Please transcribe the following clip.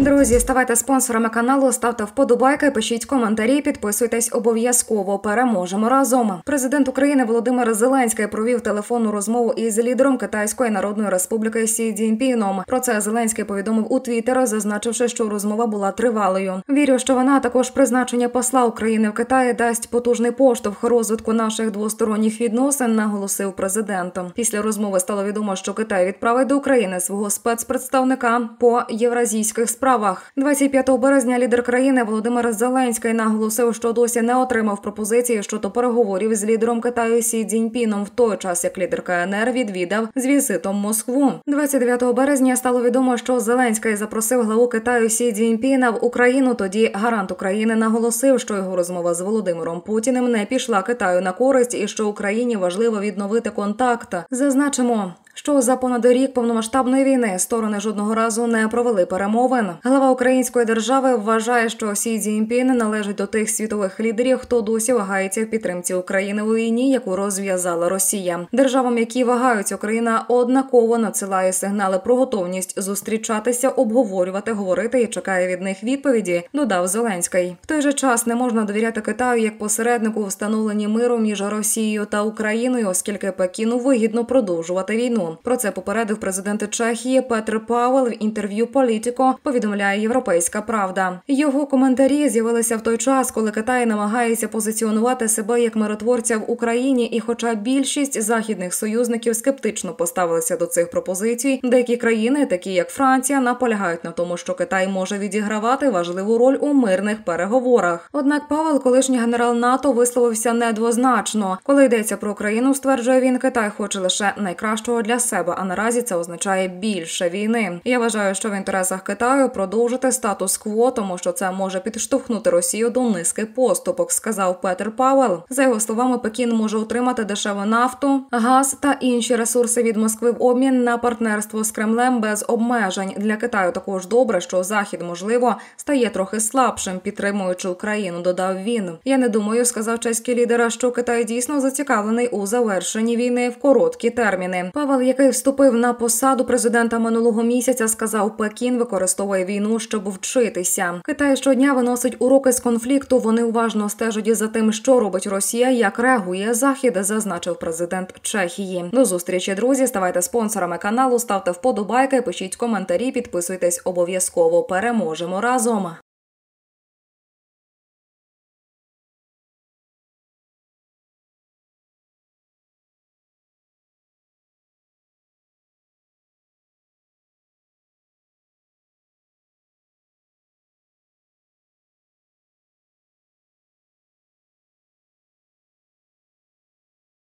Друзі, ставайте спонсорами каналу, ставте вподобайки, пишіть коментарі, підписуйтесь обов'язково. Переможемо разом. Президент України Володимир Зеленський провів телефонну розмову із лідером Китайської Народної Республіки Сі Цзіньпіном. Про це Зеленський повідомив у Твіттері, зазначивши, що розмова була тривалою. Вірю, що вона, також призначення посла України в Китаї, дасть потужний поштовх розвитку наших двосторонніх відносин, наголосив президент. Після розмови стало відомо, що Китай відправить до України свого спецпредставника по євразійських справах. 25 березня лідер країни Володимир Зеленський наголосив, що досі не отримав пропозиції щодо переговорів з лідером Китаю Сі Цзіньпіном в той час, як лідер КНР відвідав з візитом Москву. 29 березня стало відомо, що Зеленський запросив главу Китаю Сі Цзіньпіна в Україну. Тоді гарант України наголосив, що його розмова з Володимиром Путіним не пішла Китаю на користь і що Україні важливо відновити контакт. Зазначимо, що за понад рік повномасштабної війни сторони жодного разу не провели перемовин. Глава української держави вважає, що Сі Цзіньпін належить до тих світових лідерів, хто досі вагається в підтримці України у війні, яку розв'язала Росія. Державам, які вагаються, Україна однаково надсилає сигнали про готовність зустрічатися, обговорювати, говорити і чекає від них відповіді, додав Зеленський. В той же час не можна довіряти Китаю як посереднику у встановленні миру між Росією та Україною, оскільки Пекіну вигідно продовжувати війну. Про це попередив президент Чехії Петр Павел в інтерв'ю «Політіко», повідомляє «Європейська правда». Його коментарі з'явилися в той час, коли Китай намагається позиціонувати себе як миротворця в Україні, і хоча більшість західних союзників скептично поставилися до цих пропозицій, деякі країни, такі як Франція, наполягають на тому, що Китай може відігравати важливу роль у мирних переговорах. Однак Павел, колишній генерал НАТО, висловився недвозначно. Коли йдеться про Україну, стверджує він, Китай хоче лише найкращого для себе, а наразі це означає більше війни. Я вважаю, що в інтересах Китаю продовжити статус-кво, тому що це може підштовхнути Росію до низки поступок, сказав Петр Павел. За його словами, Пекін може отримати дешеву нафту, газ та інші ресурси від Москви в обмін на партнерство з Кремлем без обмежень. Для Китаю також добре, що Захід, можливо, стає трохи слабшим, підтримуючи Україну, додав він. Я не думаю, сказав чеський лідер, що Китай дійсно зацікавлений у завершенні війни в короткі терміни. Павел, який вступив на посаду президента минулого місяця, сказав, Пекін використовує війну, щоб вчитися. Китай щодня виносить уроки з конфлікту, вони уважно стежать за тим, що робить Росія, як реагує Захід, зазначив президент Чехії. До зустрічі, друзі, ставайте спонсорами каналу, ставте вподобайки, пишіть коментарі, підписуйтесь обов'язково. Переможемо разом!